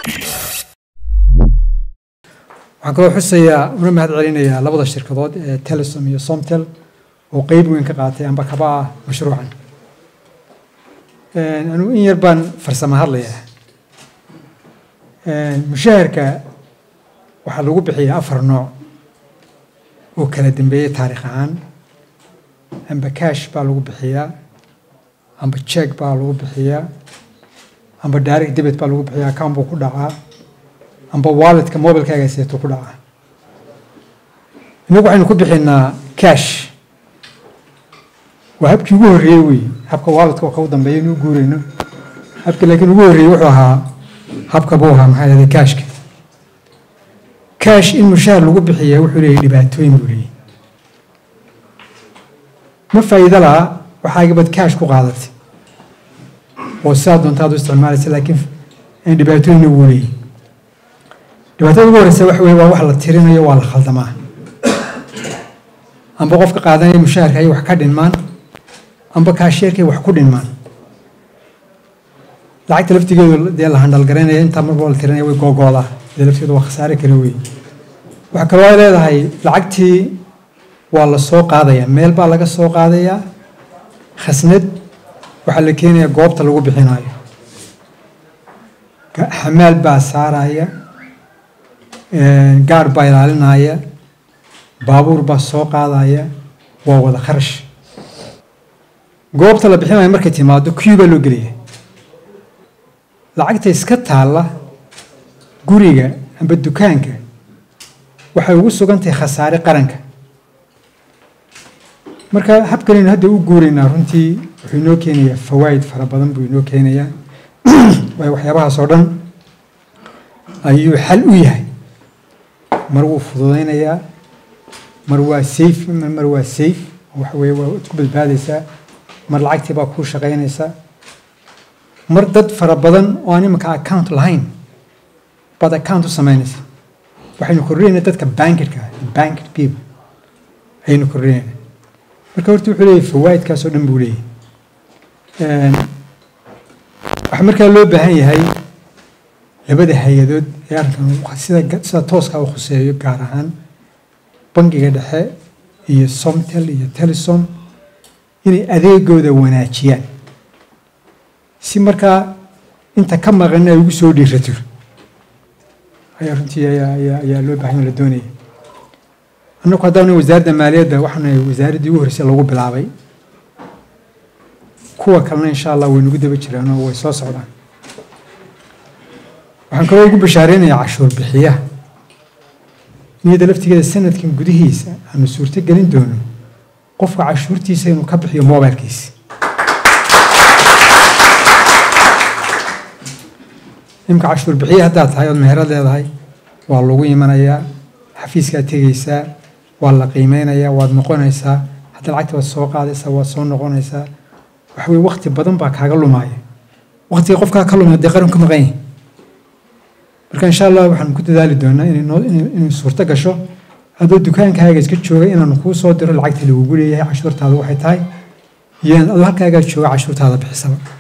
waxaan kaloo xusayaa una mahad celinayaa labada shirkadood ee Telesom iyo Somtel oo qayb weyn ka qaatay amba kaba ah mashruucan. Anu in yar baan farsamo hadlayaa. Mushaharka waxaa lagu bixiyaa 4 nooc oo kala dambeeyay taariikh ahaan. Amba cash baa lagu bixiyaa, amba check baa lagu bixiyaa, amba direct debit baa lagu bixiyaa, account buu ku dhacaa, amba wallet-ka mobile-kaaga seeto ku dhacaa. Inagu waxaynu ku bixinaa cash. waa habkii ugu horreeyay wey habka wallet-ka oo ka dambeeyay inuu guureyno. habka laakiin ugu horreeyay wuxuu ahaa habka buu ahaa maxaa yeelay cash-ka. cash in mushaar lagu bixiyaa wuxuu leeyahay dhibaatooyin buu leeyahay. ma faa'iido laha waxaa gabadh cash ku qaadatay oo sidaa doontaad u isticmaalaysa laakiin dhibaatooyin uu leeyahay. dhibaatada ugu horreysa waxa weeye waa wax la tirinayo waa la khaldamaa. amba qofka qaadanaya mushaharka ay wax ka dhinmaan amba kaasheerkay wax ku dhinmaan. lacagta laftigeedu dee la handal garaynaya intaa marba la tirinaya way googoodaa dee laftigeedu waa khasaare kale wey. waxaa kaloo ay leedahay lacagtii waa la soo qaadayaa meel baa laga soo qaadayaa khasnad waxaa la keenayaa goobta lagu bixinayo. xamaal baa saaraya, gaar baa ilaalinaya, baabuur baa soo qaadaya, waa wada kharash. goobta la bixinayo markay timaado queue baa loo gelaya. lacagta iska taalla guriga amba dukaanka waxay ugu sugan tahay khasaare qaranka. marka habkanaynu hadda u guuraynaa runtii wuxuu inoo keenayaa fawaa'id fara badan buu inoo keenayaa. waayo waxyaabahaas oo dhan ayuu xal u yahay. mar wuu fududaynayaa, mar waa safe, mar waa safe waxa weeye waa isku badbaadaysaa, mar lacagtii baa kuu shaqaynaysaa, mar dad fara badan oo aan imanka account lahayn baad account u samaynaysa. waxaynu kordhinaynaa dadka bankidka bankid people ayaynu kordhinaynaa. marka horta wuxuu leeyahay fawaa'idkaas oo dhan buu leeyahay. waxaa markaa loo baahan yahay labada hay-adood ee arrinkan sida tooska u khuseeyo gaar ahaan bangiga dhexe iyo Somtel iyo Telesom inay adeegooda wanaajiyaan si markaa inta ka maqan ay ugu soo dhiirato. ayaa runtii ayaa loo baahan la doonaya. annagu haddana wasaaradda maaliyadda waxaana wasaaraddii ugu horreysay lagu bilaabay. kuwa kalena insha allah way nagu daba jiraan oo way soo socdaan. waxaan kaloo ugu bashaareynayaa cashuur bixiyaha niyadda laftigeeda sanadkan gudihiisa aanu suurto gelin doono qofka cashuurtiisa inuu ka bixiyo mobilkiisa. imka cashuur bixiye haddaad tahay ood meherad leedahay waa lagu imanayaa, xafiiskaad tegaysaa, waa la qiimeynayaa, waad noqonaysaa, hadda lacagta waad soo qaadaysaa, waad soo noqonaysaa. waxa weye waqti badan baa kaaga lumaaya. waqtiga qofkaa ka lumaya dee qaran ka maqan yahay. marka insha allah waxaan ku dadaali doonaa inay suurto gasho adoo dukaankaaga iska jooga inaanu kuu soo diro lacagta lagugu leeyahay cashuurtaada waxay tahay iyo adoo halkaagaa jooga cashuurtaada bixisaba.